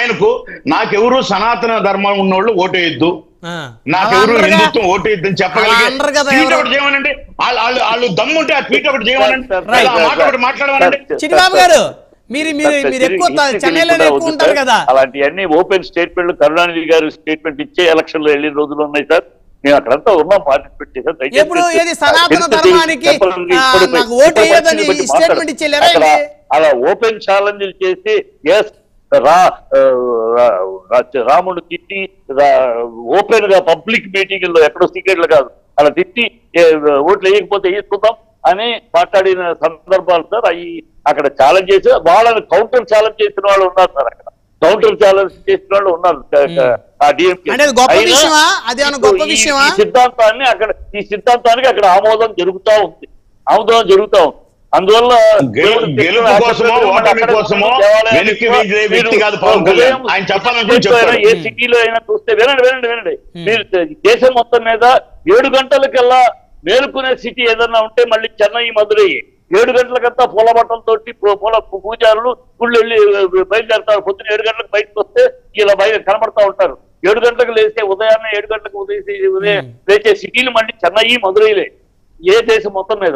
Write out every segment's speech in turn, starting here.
ఆయనకు నాకెవరు సనాతన ధర్మం ఉన్నోళ్ళు ఓటేయద్దు, నాకెవరు హిందుత్వం ఓటేయద్దని చెప్పగలిగే ట్వీట్ ఒకటి చేయమనండి. వాళ్ళు దమ్ముంటే ఆ ట్వీట్ ఒకటి చేయమనండి, మాట ఒకటి మాట్లాడమనండి. చిట్టిబాబు గారు మీరు ఎక్కువ చెన్నైలోనే ఎక్కువ ఉంటారు కదా. అలాంటివన్నీ ఓపెన్ స్టేట్మెంట్లు కరుణానిధి గారు స్టేట్మెంట్ ఇచ్చే ఎలక్షన్ లో వెళ్ళిన రోజులు ఉన్నాయి సార్. మేము అక్కడంతా ఉన్నాం, పార్టిసిపేట్ చేసాం. ఎప్పుడు ఏది సనాతన ధర్మానికి నాకు ఓటు వేయదని స్టేట్మెంట్ ఇచ్చేలేరా? అలా ఓపెన్ ఛాలెంజ్ చేసి ఎస్ రాముడు తిట్టి ఓపెన్ గా పబ్లిక్ మీటింగ్ లో ఎక్కడో సీక్రెట్లు కాదు అలా తిట్టి ఓట్లు వేయకపోతే వేసుకుందాం అని మాట్లాడిన సందర్భాలు సార్. అవి అక్కడ ఛాలెంజ్ చేసి వాళ్ళని కౌంటర్ ఛాలెంజ్ చేసిన వాళ్ళు ఉన్నారు సార్. అక్కడ కౌంటర్ ఛాలెంజ్ చేసిన వాళ్ళు ఉన్నారు. ఈ సిద్ధాంతానికి అక్కడ ఆమోదం జరుగుతూ ఉంది. అందువల్ల ఏ సిటీలో అయినా చూస్తే వినండి మీరు దేశం మొత్తం మీద 7 గంటలకల్లా మేలుకునే సిటీ ఏదన్నా ఉంటే మళ్ళీ చెన్నై, మధురై. 7 గంటలకంతా పూల బట్టలతోటి పూల పూజారులు గుళ్ళు వెళ్ళి బయలుదేరుతారు. పొద్దున 7 గంటలకు బయటకు వస్తే ఇలా బయట కనబడతా ఉంటారు. 7 గంటలకు లేస్తే ఉదయాన్నే 7 గంటలకు ఉదయం లేచే సిటీలు మళ్ళీ చెన్నై, మధురైలే ఏ దేశం మొత్తం మీద.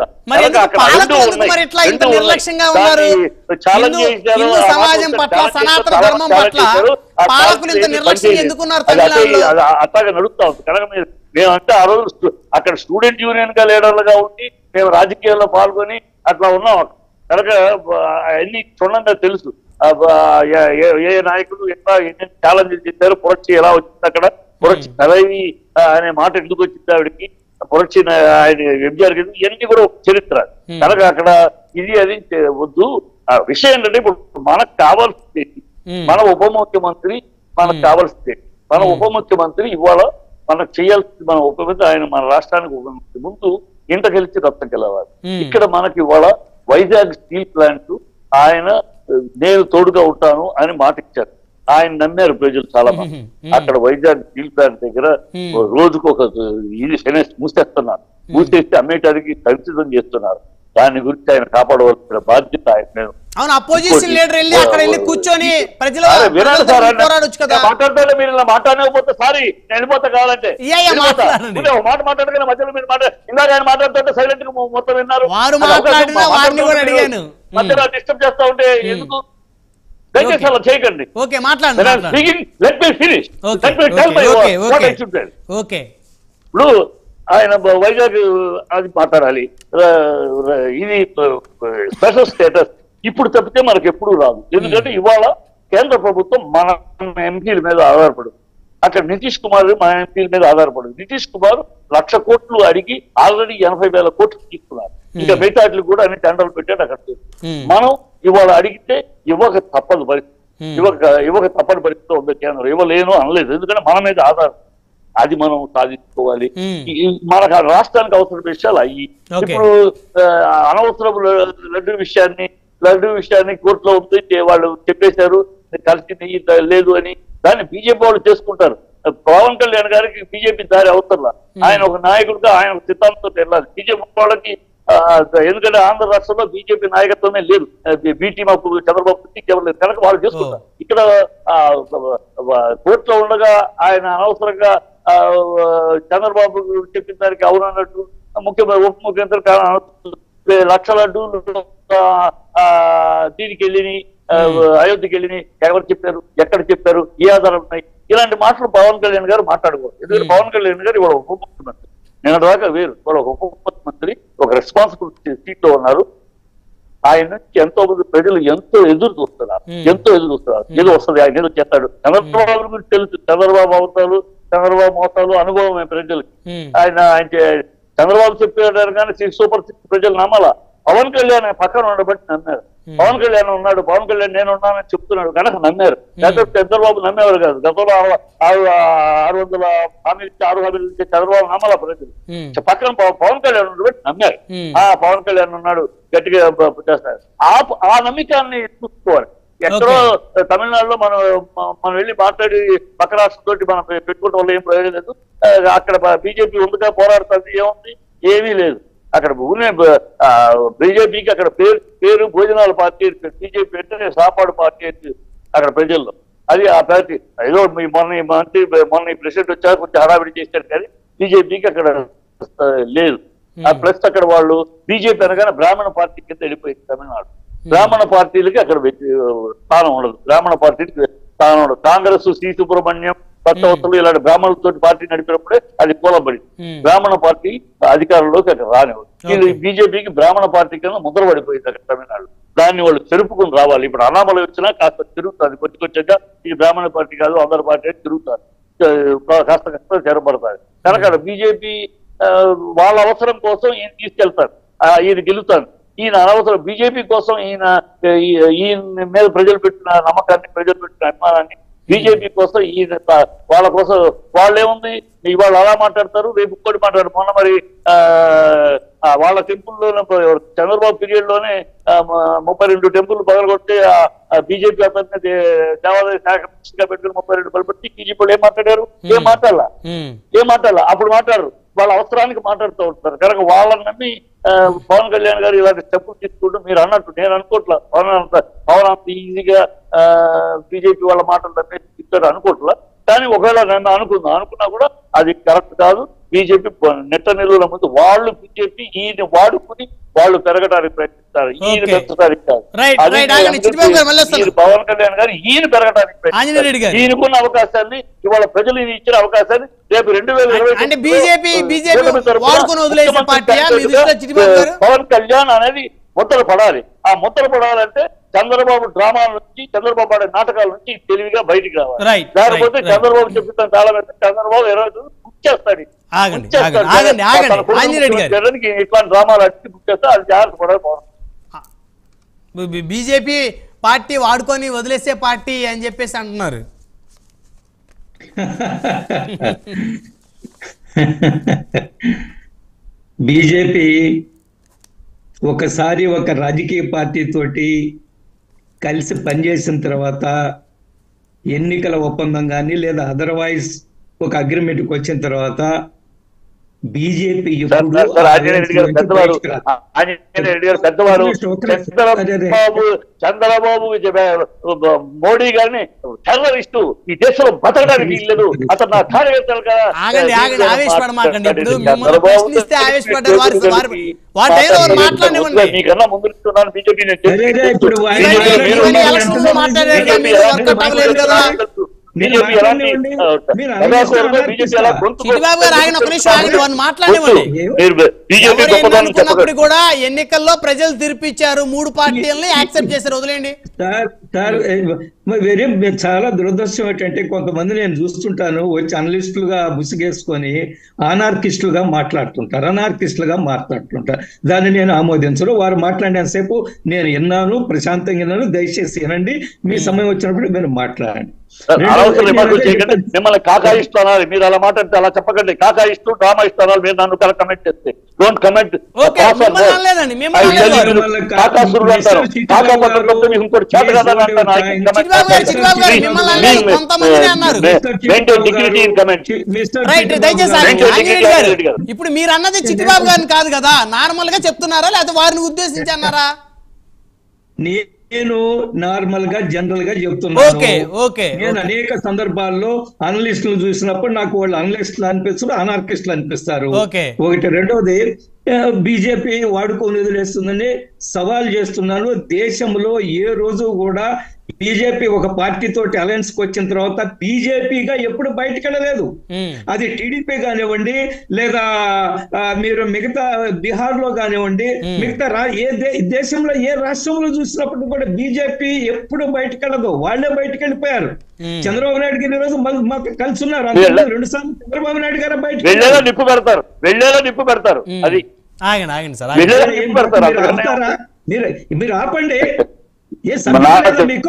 అట్లాగే నడుస్తా ఉంది కనుక మేమంటే ఆ రోజు అక్కడ స్టూడెంట్ యూనియన్ గా లీడర్లుగా ఉండి మేము రాజకీయాల్లో పాల్గొని అట్లా ఉన్నాం. కనుక అన్ని క్షుణ్ణంగా తెలుసు ఏ నాయకులు ఎట్లా ఎన్ని ఛాలెంజ్ చేశారు. పురక్షి ఎలా వచ్చింది, అక్కడ పురక్షి కలవి అనే మాట ఎందుకు వచ్చింది ఆవిడకి, పురక్షి ఆయన ఎంజీఆర్ గారు, ఇవన్నీ కూడా ఒక చరిత్ర. కనుక అక్కడ ఇది అది వద్దు. విషయం ఏంటంటే ఇప్పుడు మనకు కావాల్సింది మన ఉప ముఖ్యమంత్రి, మనకు కావాల్సింది మన ఉప ముఖ్యమంత్రి ఇవాళ మనకు చేయాల్సింది. మన ఉప ముఖ్యమంత్రి ఆయన మన రాష్ట్రానికి ఉప ముఖ్యమంత్రి ముందు ఇంట గెలిచి రక్తం గెలవాలి. ఇక్కడ మనకి ఇవాళ వైజాగ్ స్టీల్ ప్లాంట్ ఆయన నేను తోడుగా ఉంటాను అని మాట ఇచ్చారు. ఆయన నమ్మారు ప్రజలు చాలా మంది. అక్కడ వైజాగ్ స్టీల్ ప్లాంట్ దగ్గర రోజుకు ఒక ఇది మూసేస్తున్నారు. మూసేస్తే అమ్మేటానికి కలుషితం చేస్తున్నారు. దాని గురించి ఆయన కాపాడవలసిన బాధ్యత ఆయన. నేను మాట్లాడతాడే మీరు ఇలా మాట్లాడకపోతే సారీ నేను వెళ్ళిపోతా కావాలంటే మాట మాట్లాడగానే మధ్యలో మీరు ఇందాక ఆయన మాట్లాడుతుంటే సైలెంట్ గా మొత్తం విన్నారు. మధ్యలో డిస్టర్బ్ చేస్తా ఉంటే ఎందుకు? దయచేసి అలా చేయకండి. ఇప్పుడు ఆయన వైజాగ్ అది మాట్లాడాలి. ఇది స్పెషల్ స్టేటస్ ఇప్పుడు తప్పితే మనకు ఎప్పుడు రాదు. ఎందుకంటే ఇవాళ కేంద్ర ప్రభుత్వం మన ఎంపీల మీద ఆధారపడు. అక్కడ నితీష్ కుమార్ మన ఎంపీల మీద ఆధారపడు. నితీష్ కుమార్ 1,00,000 కోట్లు అడిగి ఆల్రెడీ 80,000 కోట్లు తీసుకున్నారు. ఇంకా మిగతాట్లు కూడా అన్ని టెండర్లు పెట్టాడు. అక్కడ మనం ఇవాళ అడిగితే ఇవ్వక తప్పదు పరిస్థితి. ఇవ్వక తప్పని పరిస్థితి ఉంది. కేంద్రం ఇవ్వలేను అనలేదు. ఎందుకంటే మన మీద ఆధారం. అది మనం సాధించుకోవాలి. మనకు రాష్ట్రానికి అవసరం విషయాలు అయ్యి ఇప్పుడు అనవసరం లడ్డు విషయాన్ని కోర్టులో ఉంది వాళ్ళు చెప్పేశారు కలిసి లేదు అని. దాన్ని బీజేపీ వాళ్ళు చేసుకుంటారు. పవన్ కళ్యాణ్ గారికి బీజేపీ దారి అవసరం. ఆయన ఒక నాయకుడిగా ఆయన ఒక సిద్ధాంతంతో వెళ్ళాలి. బీజేపీ వాళ్ళకి ఎందుకంటే ఆంధ్ర రాష్ట్రంలో బీజేపీ నాయకత్వమే లేదు. బీటీఎం అప్పుడు చంద్రబాబు ఎవరు కనుక వాళ్ళు చేసుకుంటారు. ఇక్కడ కోర్టులో ఉండగా ఆయన అనవసరంగా చంద్రబాబు చెప్పిన దానికి అవునన్నట్టు ఉప ముఖ్యమంత్రి 1,00,000 లడ్డూలు దీనికి వెళ్ళినాయి, అయోధ్యకి వెళ్ళినాయి. ఎవరు చెప్పారు, ఎక్కడ చెప్పారు, ఏ ఆధారాలు ఉన్నాయి? ఇలాంటి మాటలు పవన్ కళ్యాణ్ గారు మాట్లాడుకోరు. ఎందుకంటే పవన్ కళ్యాణ్ గారు ఇవాళ ఉప ముఖ్యమంత్రి. నేను దాకా వేరు. ఇవాళ ఉప ముఖ్యమంత్రి ఒక రెస్పాన్సిబుల్ సీట్ లో ఉన్నారు. ఆయన నుంచి ఎంతో మంది ప్రజలు ఎంతో ఎదురు చూస్తున్నారు. ఏదో వస్తుంది, ఆయన ఏదో చేస్తాడు. చంద్రబాబు గురించి తెలుసు. చంద్రబాబు అవతాలు, చంద్రబాబు మోసాలు అనుభవమే ప్రజలకి. ఆయన చంద్రబాబు చెప్పారు కానీ సూపర్ 6 ప్రజలు నమ్మాల. పవన్ కళ్యాణ్ పక్కన ఉండబట్టి నమ్మారు. పవన్ కళ్యాణ్ ఉన్నాడు, పవన్ కళ్యాణ్ నేను ఉన్నానని చెప్తున్నాడు కనుక నమ్మారు. లేకపోతే చంద్రబాబు నమ్మేవారు కాదు. గతంలో 600 హామీలు ఇచ్చి 6 హామీలు ఇచ్చే చంద్రబాబు నమ్మాల ప్రజలు. పక్కన పవన్ కళ్యాణ్ ఉండబట్టి నమ్మారు. పవన్ కళ్యాణ్ ఉన్నాడు గట్టిగా చేస్తారు. ఆ నమ్మకాన్ని చూసుకోవాలి. ఎక్కడో తమిళనాడులో మనం వెళ్ళి మాట్లాడి పక్క రాష్ట్రంతో మనం పెట్టుకోవడం వల్ల ఏం ప్రయోజనం లేదు. అక్కడ బీజేపీ ఉందిగా పోరాడుతుంది, ఏముంది? ఏమీ లేదు. అక్కడ బీజేపీకి అక్కడ పేరు భోజనాల పార్టీ, బీజేపీ అంటే సాపాడు పార్టీ అక్కడ ప్రజల్లో. అది ఆ పార్టీ ఏదో మొన్న ఈ ప్రెసిడెంట్ వచ్చాక కొంచెం హడావిడి చేశారు కానీ బీజేపీకి అక్కడ లేదు. ప్లస్ అక్కడ వాళ్ళు బీజేపీ అనగానే బ్రాహ్మణ పార్టీ కింద వెళ్ళిపోయింది తమిళనాడు. బ్రాహ్మణ పార్టీలకి అక్కడ స్థానం ఉండదు, బ్రాహ్మణ పార్టీకి స్థానం ఉండదు. కాంగ్రెస్ సి సుబ్రహ్మణ్యం కొత్తవత్తులు ఇలాంటి బ్రాహ్మణులతో పార్టీ నడిపినప్పుడే అది కూలబడింది. బ్రాహ్మణ పార్టీ అధికారంలోకి అక్కడ రానివ్వదు. ఇది బీజేపీకి బ్రాహ్మణ పార్టీ కింద ముద్ర పడిపోయింది అక్కడ తమిళనాడు. దాన్ని వాళ్ళు చెరుపుకుని రావాలి. ఇప్పుడు అనామలు వచ్చినా కాస్త తిరుగుతుంది, కొట్టుకొచ్చాక ఇది బ్రాహ్మణ పార్టీ కాదు అందరి పార్టీ అని తిరుగుతారు, కాస్త కష్టం చెరపడతారు. కనుక బీజేపీ వాళ్ళ అవసరం కోసం ఈయన తీసుకెళ్తారు, ఈయన గెలుతారు. ఈయన అనవసరం బీజేపీ కోసం ఈయన మీద ప్రజలు పెట్టిన నమ్మకాన్ని, ప్రజలు పెట్టిన అభిమానాన్ని బీజేపీ కోసం ఈయన వాళ్ళ కోసం వాళ్ళేముంది ఇవాళ అలా మాట్లాడతారు, రేపు ఇంకోటి మాట్లాడతారు. మొన్న మరి వాళ్ళ టెంపుల్లోనే చంద్రబాబు పీరియడ్ లోనే 32 టెంపుల్ పగలగొట్టి బీజేపీ అతన్ని దేవాదాయ శాఖ మినిస్టర్గా పెట్టుకుని 32 బలపెట్టి బీజేపీ ఏం మాట్లాడారు? ఏం మాట్లాడాల అప్పుడు మాట్లాడరు. వాళ్ళ అవసరానికి మాట్లాడుతూ ఉంటారు. కనుక వాళ్ళని నమ్మి పవన్ కళ్యాణ్ గారు ఇలాంటి స్టెప్పులు తీసుకుంటూ మీరు అన్నట్టు నేను అనుకోవట్లా పవన్ అంత ఈజీగా బీజేపీ వాళ్ళ మాటలు తప్పేసి ఇస్తారు అనుకోవట్లా. కానీ ఒకవేళ నన్ను అనుకున్నా కూడా అది కరెక్ట్ కాదు. బీజేపీ నెట్ట నిలువుల ముందు వాళ్ళు బీజేపీ ఈయన వాడుకుని వాళ్ళు పెరగడానికి ప్రయత్నిస్తారు, ఈయన పెంచడానికి కాదు. పవన్ కళ్యాణ్ గారు ఈయన పెరగడానికి ప్రయత్నిస్తారు. ఈయనకున్న అవకాశాన్ని ఇవాళ ప్రజలు ఇచ్చిన అవకాశాన్ని రేపు 2020 పవన్ కళ్యాణ్ అనేది ముద్ర పడాలి. ఆ ముద్ర పడాలంటే చంద్రబాబు డ్రామాల నుంచి, చంద్రబాబు ఆడే నాటకాల నుంచి తెలివిగా బయటికి రావాలి. లేకపోతే చంద్రబాబు చెప్తాను చాలా పెద్ద చంద్రబాబు ఎరవదు గుర్చేస్తాడు, ఇట్లాంటి డ్రామాలు అట్టి గుర్చేస్తా అది జాగ్రత్త పడాలి. బీజేపీ పార్టీ వాడుకొని వదిలేసే పార్టీ అని చెప్పేసి అంటున్నారు. బీజేపీ ఒకసారి ఒక రాజకీయ పార్టీ తోటి కలిసి పనిచేసిన తర్వాత ఎన్నికల ఒప్పందం కానీ లేదా అదర్వైజ్ ఒక అగ్రిమెంట్కి వచ్చిన తర్వాత బీజేపీ చంద్రబాబు మోడీ గారిని టెర్రరిస్టు ఈ దేశంలో బతకడానికి వీల్లేదు, అతను నా కార్యకర్తలు కదా. మీకన్నా ముందు ఇస్తున్నాను బీజేపీ కూడా ఎన్నికల్లో ప్రజలు తీర్పిచ్చారు, 3 పార్టీలని యాక్సెప్ట్ చేశారు. వదిలేండి చాలా దురదృష్టం ఏంటంటే కొంతమంది నేను చూస్తుంటాను వచ్చి అనలిస్టులుగా ముసుగేసుకొని అనార్కిస్టులుగా మాట్లాడుతుంటారు. దాన్ని నేను ఆమోదించను. వారు మాట్లాడినంతసేపు నేను విన్నాను, ప్రశాంతంగా విన్నాను. దయచేసి వినండి, మీ సమయం వచ్చినప్పుడు మీరు మాట్లాడండి. మిమ్మల్ని కాకా ఇస్తున్నారు, మీరు అలా మాట్లాడితే అలా చెప్పకండి. కాకా ఇస్తూ డ్రామా ఇస్తున్నారు, మీరు నన్ను కమెంట్ చేస్తే డోంట్ కమెంట్. కాకాసురుడు అంటారు, కాకా పద్ధతి మీకు ఇంకోటి చేత కదా ఇప్పుడు మీరు అన్నది చిట్టిబాబు గారిని కాదు కదా, నార్మల్ గా చెప్తున్నారా లేకపోతే వారిని ఉద్దేశించి అన్నారా? నేను నార్మల్ గా జనరల్ గా చెప్తున్నాను. నేను అనేక సందర్భాల్లో అనలిస్టులు చూసినప్పుడు నాకు వాళ్ళు అనలిస్టులు అనిపిస్తారు, అనార్కిస్టులు అనిపిస్తారు. ఒకటి. రెండవది బీజేపీ వాడుకొని వదిలేస్తుందని సవాల్ చేస్తున్నాను. దేశంలో ఏ రోజు కూడా బీజేపీ ఒక పార్టీ తోటి అలయన్స్ కి వచ్చిన తర్వాత బీజేపీగా ఎప్పుడు బయటకు వెళ్ళలేదు. అది టీడీపీ కానివ్వండి, లేదా మీరు మిగతా బీహార్ లో కానివ్వండి, మిగతా దేశంలో ఏ రాష్ట్రంలో చూసినప్పుడు కూడా బీజేపీ ఎప్పుడు బయటకు వెళ్ళదు, వాళ్ళే బయటకు వెళ్ళిపోయారు. చంద్రబాబు నాయుడు గారు ఈరోజు మాకు కలిసి ఉన్నారు, 2 సార్లు చంద్రబాబు నాయుడు గారు బయటకు నిప్పు పెడతారు. అది మీరు ఆపండి. మీకు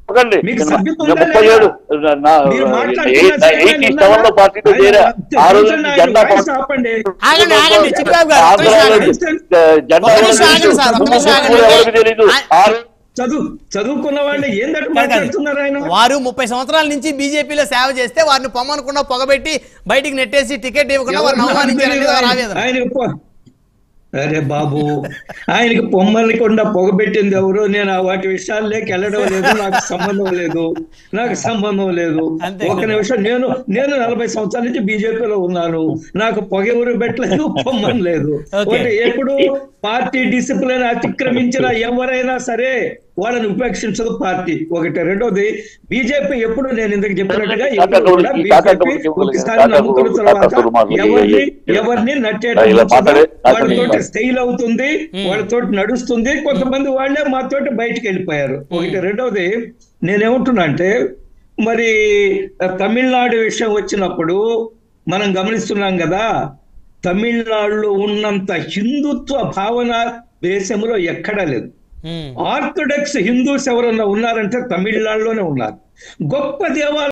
చదువుకున్న వాళ్ళు ఏంటంటే మాట్లాడుతున్నారు. ఆయన వారు 30 సంవత్సరాల నుంచి బీజేపీలో సేవ చేస్తే వారిని పొమ్మనకుండా పొగబెట్టి బయటికి నెట్టేసి టికెట్ ఇవ్వకుండా వారిని అవమానించారు. అరే బాబు, ఆయనకి పొమ్మలకుండా పొగబెట్టింది ఎవరు? నేను వాటి విషయాల్లోకి వెళ్ళడం లేదు, నాకు సంబంధం లేదు. ఒక నిమిషం, నేను 40 సంవత్సరాల నుంచి బీజేపీలో ఉన్నాను, నాకు పొగ ఎవరు పెట్టలేదు, పొమ్మని లేదు. ఎప్పుడు పార్టీ డిసిప్లిన్ అతిక్రమించిన ఎవరైనా సరే వాళ్ళని ఉపేక్షించదు పార్టీ, ఒకటి. రెండోది, బీజేపీ ఎప్పుడు నేను ఇందుకు చెప్పినట్టుగా ఒకసారి నమ్ముకున్న తర్వాత ఎవరిని వాళ్ళతో స్టైల్ అవుతుంది, వాళ్ళతో నడుస్తుంది. కొంతమంది వాళ్ళే మాతోటి బయటికి వెళ్ళిపోయారు, ఒకటి. రెండోది, నేనేమంటున్నా అంటే, మరి తమిళనాడు విషయం వచ్చినప్పుడు మనం గమనిస్తున్నాం కదా, తమిళనాడులో ఉన్నంత హిందుత్వ భావన దేశంలో ఎక్కడా లేదు. ఆర్థోడాక్స్ హిందూస్ ఎవరన్నా ఉన్నారంటే తమిళనాడులోనే ఉన్నారు. గొప్ప దేవాలయం